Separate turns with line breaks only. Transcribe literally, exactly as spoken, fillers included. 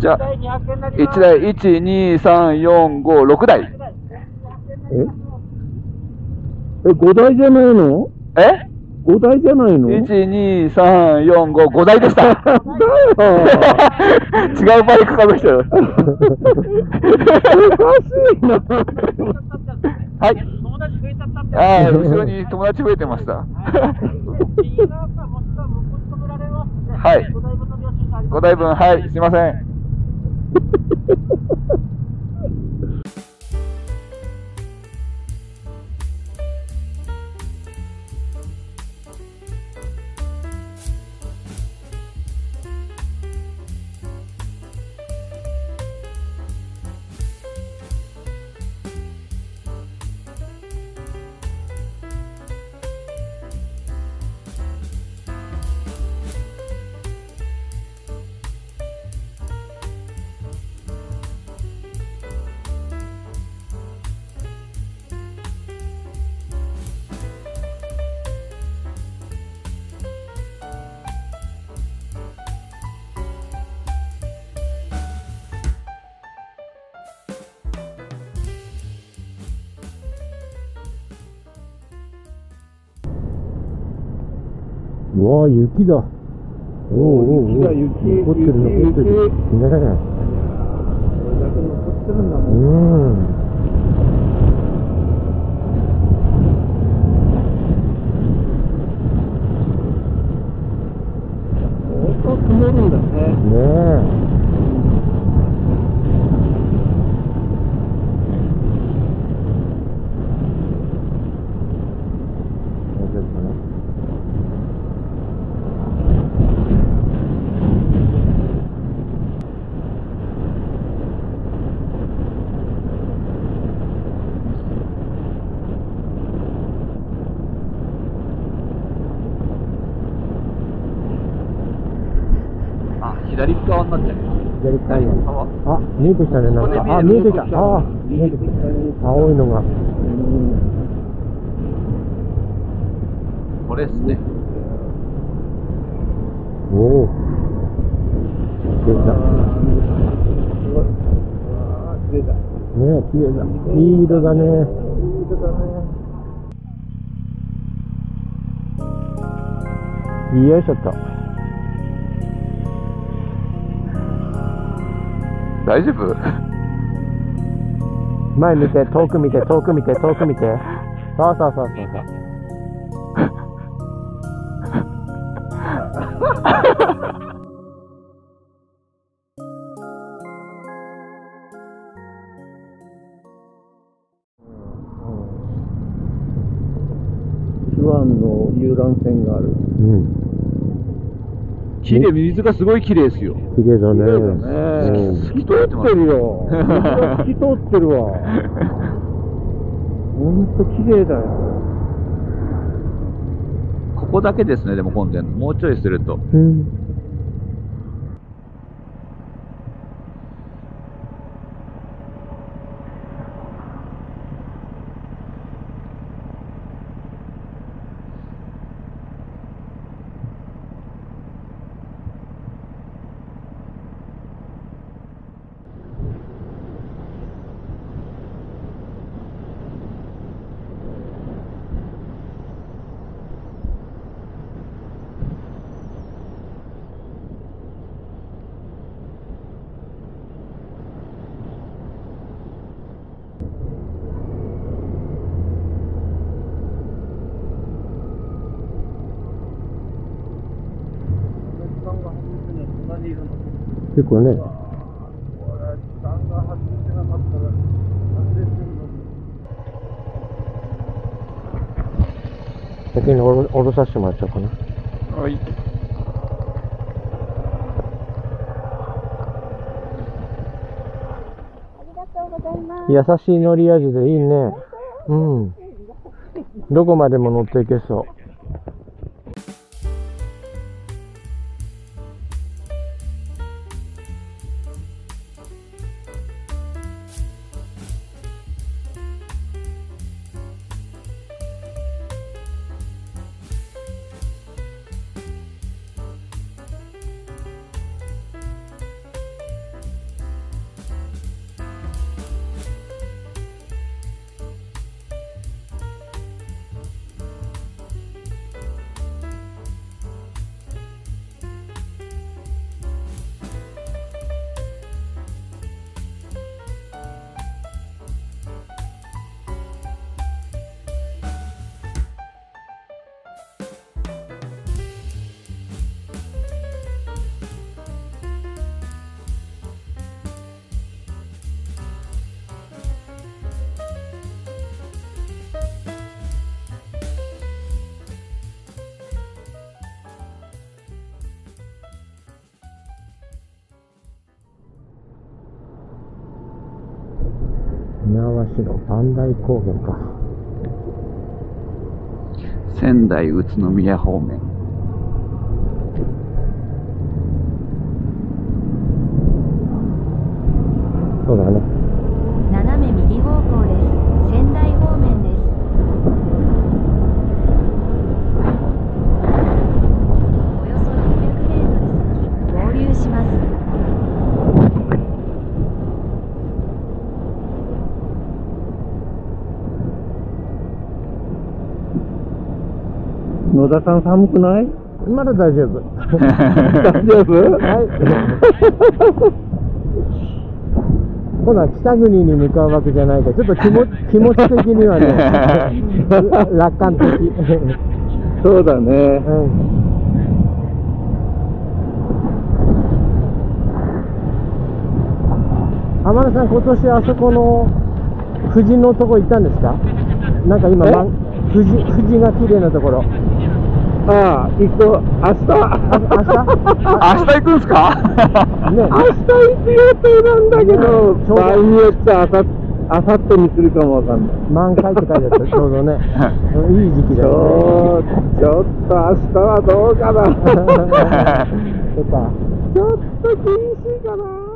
じゃあ、いちだい、いち、に、さん、よん、ご、ろくだい。
ええ、ごだいじゃないの？
え
ご 台じゃないの？
いち、に、さん、よん、ご、ごだいでした。
だよ
違うバイクかぶしてる。
おかしいな。
はい。ああ、後ろに友達増えてました。はい。ごだいぶん、はい、すいません。
うわー、雪だ。おーおーおー、雪残ってる残ってる。ねえ。これだけ残ってるんだもん。うん。相当積もるんだね。ねえ。
左側になっちゃう。
左側に。あ、見えてきたね、なんか。あ、見えてきた。ああ、見えてきた。青いのが。
これっすね。
おお。出た。ねえ、綺麗だ。いい色だね。いい色だね。よいしょっと。
大丈夫？
前見て、遠く見て、遠く見て、遠く見て。そうそうそうそうそう。手湾の遊覧船がある。うん。
綺麗、水がすごい綺麗ですよ。
綺麗だね。
透き通って
るよ。水が透き通ってるわ。ほんと綺麗だよ。
ここだけですね、でも混んでんの。もうちょいすると。
うん。結構ね。先におろ、おろさせてもらっちゃおうかな。
はい。
優しい乗り味でいいね。うん。どこまでも乗っていけそう。 猪苗代磐梯高原か。
仙台宇都宮方面。
そうだね。
斜め右方向です。仙台方面です。およそろっぴゃくメートル先、合流します。
野田さん寒くない？
まだ大丈夫。
大丈夫？
はい。今度は北国に向かうわけじゃないから、ちょっと気も気持ち的にはね、楽観的。
そうだね。
うん。天野さん、今年あそこの富士のとこ行ったんですか？なんか今、ま、富士富士が綺麗なところ。
ああ、行く、明日。
あ明日？あ
明日行くんすか？
ね。
明日行く予定なんだけど、
ちょうど
場合によってはあさあさってにするかもわかんない。
満開って書いてあった、ちょうどね。いい時期
ち
だよ
ょ
ね。
ちょっと明日はどうかな。
そっか。
ちょっと厳しいかな。